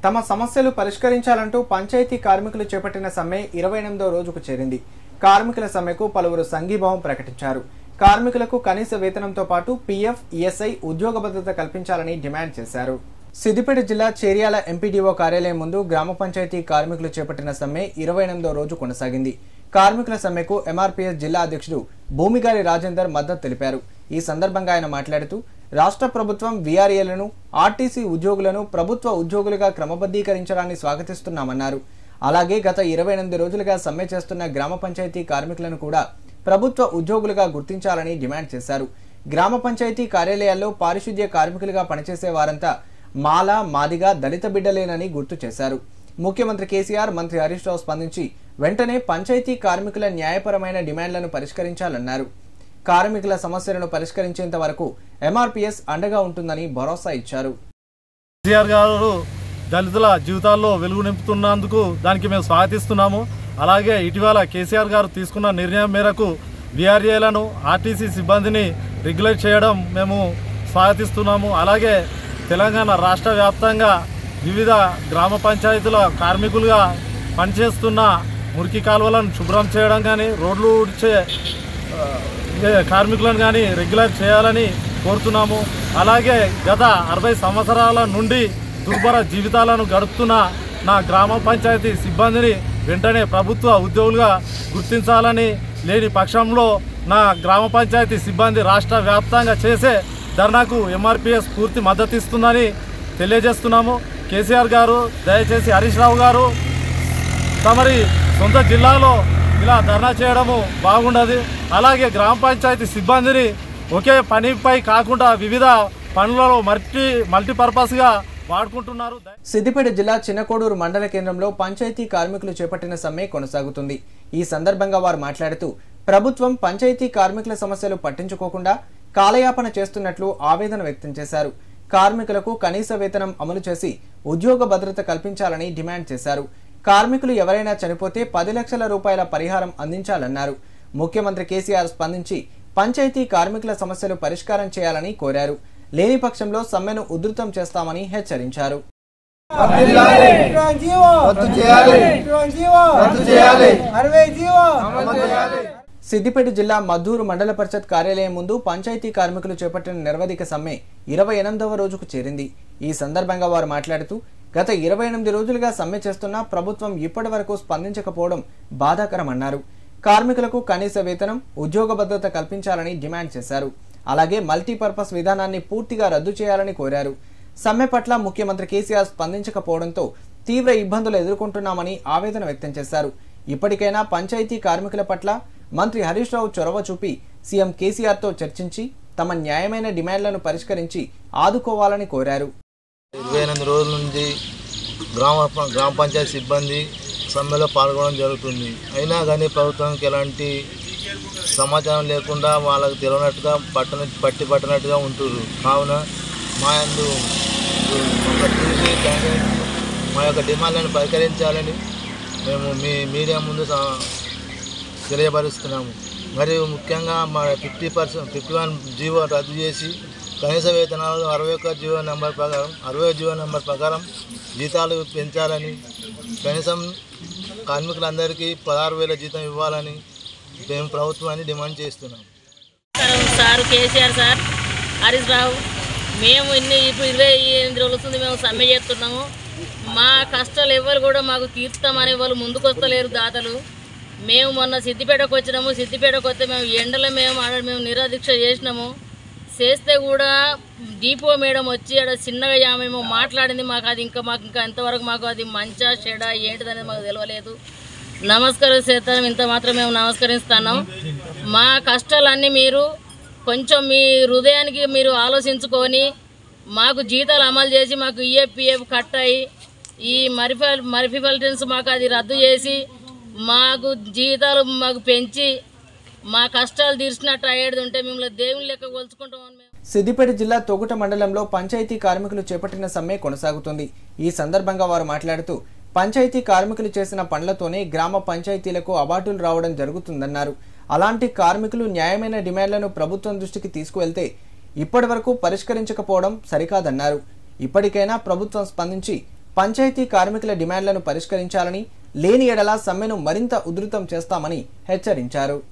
తమ సమస్యలు పరిష్కరించాలంటూ పంచాయతీ కార్మికులు చేపట్టిన సమ్మె 28వ రోజుకు చేరింది. కార్మికుల సమ్మెకు పలువురు సంఘీభావం ప్రకటించారు. కార్మికులకు కనీస వేతనంతో పాటు పీఎఫ్, ఈఎస్ఐ, ఉద్యోగ భద్రత కల్పించాలని డిమాండ్ చేశారు. సిద్దిపేట జిల్లా చేర్యాల ఎంపీడీఓ కార్యాలయం ముందు గ్రామ పంచాయతీ కార్మికులు చేపట్టిన సమ్మె 28వ రోజు కొనసాగింది. కార్మికుల సమ్మెకు ఎంఆర్పీఎస్ జిల్లా అధ్యక్షుడు భూమిగారి రాజేందర్ మద్దతు తెలిపారు. ఈ సందర్భంగా ఆయన మాట్లాడుతూ రాష్ట్ర ప్రభుత్వం వీఆర్ఏలను, ఆర్టీసీ ఉద్యోగులను ప్రభుత్వ ఉద్యోగులుగా క్రమబద్ధీకరించడాన్ని స్వాగతిస్తున్నామన్నారు. అలాగే గత 28 రోజులుగా సమ్మె చేస్తున్న గ్రామ పంచాయతీ కార్మికులను కూడా ప్రభుత్వ ఉద్యోగులుగా గుర్తించాలని డిమాండ్ చేశారు. గ్రామ పంచాయతీ కార్యాలయాల్లో పారిశుద్ధ్య కార్మికులుగా పనిచేసే వారంతా మాల, మాదిగ, దళిత బిడ్డలేనని గుర్తు చేశారు. ముఖ్యమంత్రి కేసీఆర్, మంత్రి హరీష్ రావు స్పందించి వెంటనే పంచాయతీ కార్మికుల న్యాయపరమైన డిమాండ్లను పరిష్కరించాలన్నారు. కార్మికుల సమస్యలను పరిష్కరించేంత వరకు ఎంఆర్పీఎస్ అండగా ఉంటుందని భరోసా ఇచ్చారు. కేసీఆర్ గారు దళితుల జీవితాల్లో వెలుగు నింపుతున్నందుకు దానికి మేము స్వాగతిస్తున్నాము. అలాగే ఇటీవల కేసీఆర్ గారు తీసుకున్న నిర్ణయం మేరకు వీఆర్ఏలను, ఆర్టీసీ సిబ్బందిని రెగ్యులేట్ చేయడం మేము స్వాగతిస్తున్నాము. అలాగే తెలంగాణ రాష్ట్ర వ్యాప్తంగా వివిధ గ్రామ పంచాయతీల కార్మికులుగా పనిచేస్తున్న మురికి కాలువలను శుభ్రం చేయడం కానీ, రోడ్లు ఊడ్చే కార్మికులను కానీ రెగ్యులర్ చేయాలని కోరుతున్నాము. అలాగే గత 60 సంవత్సరాల నుండి దుర్భర జీవితాలను గడుపుతున్న నా గ్రామ పంచాయతీ సిబ్బందిని వెంటనే ప్రభుత్వ ఉద్యోగులుగా గుర్తించాలని, లేని పక్షంలో నా గ్రామ పంచాయతీ సిబ్బంది రాష్ట్ర వ్యాప్తంగా చేసే ధర్నాకు ఎంఆర్పీఎస్ పూర్తి మద్దతు ఇస్తుందని తెలియజేస్తున్నాము. కేసీఆర్ గారు దయచేసి హరీష్ రావు గారు తమరి సొంత జిల్లాలో ఇలా ధర్నా చేయడము బాగుండదు. అలాగే గ్రామ పంచాయతీ సిబ్బందిని ఒకే పనిపై కాకుండా వివిధ పనులలో మల్టీపర్పస్గా వాడుకుంటున్నారు. సిద్దిపేట జిల్లా చిన్నకోడూరు మండల కేంద్రంలో పంచాయతీ కార్మికులు చేపట్టిన సమ్మె కొనసాగుతుంది. ఈ సందర్భంగా వారు మాట్లాడుతూ ప్రభుత్వం పంచాయతీ కార్మికుల సమస్యలు పట్టించుకోకుండా కాలయాపన చేస్తున్నట్లు ఆవేదన వ్యక్తం చేశారు. కార్మికులకు కనీస వేతనం అమలు చేసి ఉద్యోగ భద్రత కల్పించాలని డిమాండ్ చేశారు. కార్మికులు ఎవరైనా చనిపోతే 10 లక్షల రూపాయల పరిహారం అందించాలన్నారు. ముఖ్యమంత్రి కేసీఆర్ స్పందించి పంచాయతీ కార్మికుల సమస్యలు పరిష్కారం చేయాలని కోరారు. లేని పక్షంలో సమ్మెను ఉధృతం చేస్తామని హెచ్చరించారు. సిద్దిపేట జిల్లా మద్దూరు మండల పరిషత్ కార్యాలయం ముందు పంచాయతీ కార్మికులు చేపట్టిన నిరవధిక సమ్మె 28వ రోజుకు చేరింది. ఈ సందర్భంగా వారు మాట్లాడుతూ గత 28 రోజులుగా సమ్మె చేస్తున్నా ప్రభుత్వం ఇప్పటి వరకు స్పందించకపోవడం బాధాకరమన్నారు. కార్మికులకు కనీస వేతనం, ఉద్యోగ భద్రత కల్పించాలని డిమాండ్ చేశారు. అలాగే మల్టీపర్పస్ విధానాన్ని పూర్తిగా రద్దు చేయాలని కోరారు. సమ్మె పట్ల ముఖ్యమంత్రి కేసీఆర్ స్పందించకపోవడంతో తీవ్ర ఇబ్బందులు ఎదుర్కొంటున్నామని ఆవేదన వ్యక్తం చేశారు. ఇప్పటికైనా పంచాయతీ కార్మికుల పట్ల మంత్రి హరీష్ రావు చొరవ చూపి సీఎం కేసీఆర్తో చర్చించి తమ న్యాయమైన డిమాండ్లను పరిష్కరించి ఆదుకోవాలని కోరారు. 28 రోజుల నుంచి గ్రామ పంచాయతీ సిబ్బంది సమ్మెలో పాల్గొనడం జరుగుతుంది. అయినా కానీ ప్రభుత్వానికి ఎలాంటి సమాచారం లేకుండా వాళ్ళకు తెలియనట్టుగా పట్టినట్టుగా ఉంటున్నారు. కావున మా యొక్క డిమాండ్లను పరిష్కరించాలని మేము మీడియా ముందు తెలియపరుస్తున్నాము. మరియు ముఖ్యంగా మా 51 జీవో రద్దు చేసి కనీస వేతనాలు 61 జీవో నెంబర్ ప్రకారం జీతాలు పెంచాలని, కనీసం కార్మికులందరికీ 16,000 జీతం ఇవ్వాలని మేము ప్రభుత్వాన్ని డిమాండ్ చేస్తున్నాం. సార్ కేసీఆర్ సార్, హరీష్ రావు, మేము ఇప్పుడు 28 రోజులు వస్తుంది మేము సమ్మె చేస్తున్నాము. మా కష్టాలు ఎవరు కూడా మాకు తీర్స్తామని వాళ్ళు ముందుకు వస్తలేరు దాతలు. మేము మొన్న సిద్దిపేటకు వచ్చినాము. సిద్దిపేటకు వస్తే మేము ఎండలో మేము నిరాదీక్ష చేస్తే కూడా డిపో మేడం వచ్చి అక్కడ చిన్నగా మేము మాట్లాడింది. మాకు ఇంకా ఎంతవరకు మాకు అది మంచా చెడా ఏంటిదనేది మాకు తెలియలేదు. నమస్కరిస్తాం, ఇంత మాత్రం మేము నమస్కరిస్తున్నాం. మా కష్టాలన్నీ మీరు కొంచెం మీ హృదయానికి మీరు ఆలోచించుకొని మాకు జీతాలు అమలు చేసి మాకు ఈఎఫ్పిఎఫ్ కట్ అయ్యి ఈ మరిఫిబిలిటీన్స్ మాకు అది రద్దు చేసి మాకు జీతాలు మాకు పెంచి మా కష్టాలు తీర్చినట్టు అయ్యేది ఉంటే మిమ్మల్ని దేవుని లెక్క కొలుచుకుంటామని. సిద్దిపేట జిల్లా తొగుట మండలంలో పంచాయతీ కార్మికులు చేపట్టిన సమ్మె కొనసాగుతుంది. ఈ సందర్భంగా వారు మాట్లాడుతూ పంచాయతీ కార్మికులు చేసిన పనులతోనే గ్రామ పంచాయతీలకు అవార్డులు రావడం జరుగుతుందన్నారు. అలాంటి కార్మికులు న్యాయమైన డిమాండ్లను ప్రభుత్వం దృష్టికి తీసుకువెళ్తే ఇప్పటి వరకు పరిష్కరించకపోవడం సరికాదన్నారు. ఇప్పటికైనా ప్రభుత్వం స్పందించి పంచాయతీ కార్మికుల డిమాండ్లను పరిష్కరించాలని, లేని ఎడల సమ్మెను మరింత ఉధృతం చేస్తామని హెచ్చరించారు.